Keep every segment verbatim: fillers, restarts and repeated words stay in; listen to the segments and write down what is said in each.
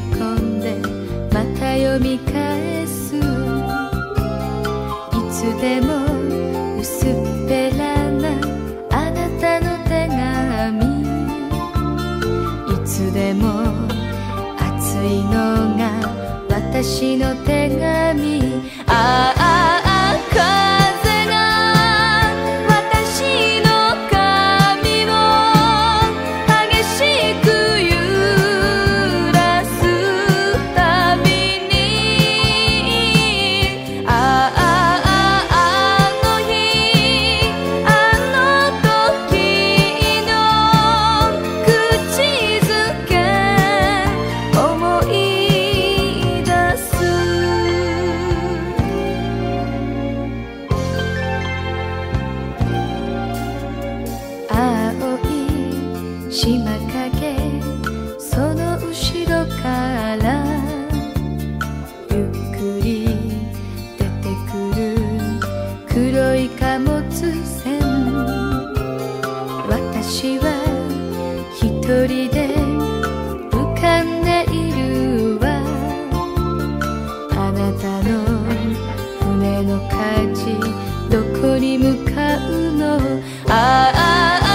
込んでまた読み返す。いつでも薄っぺらなあなたの手紙、いつでも熱いのが私の手紙。ああ風が私の髪を激しく揺らすたびに、あああの日あの時の口づけ思い出す。青い島影、その後ろからゆっくり出てくる黒い貨物船。私は一人で浮かんでいるわ。あなたの船の舵どこに向かうの。ああ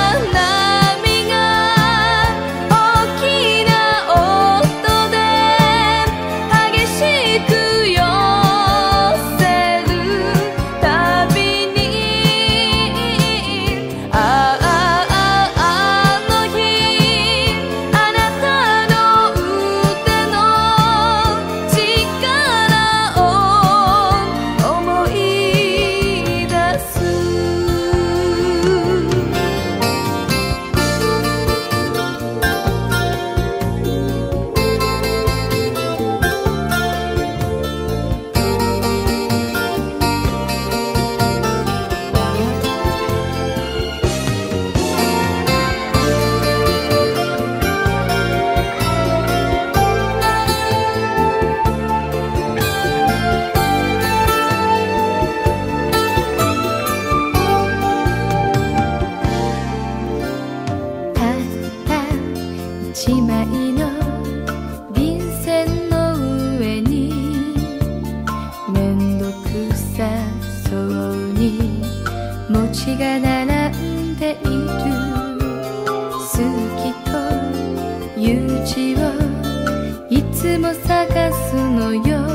一枚の便箋の上にめんどくさそうに文字が並んでいる。好きという字をいつも探すのよ。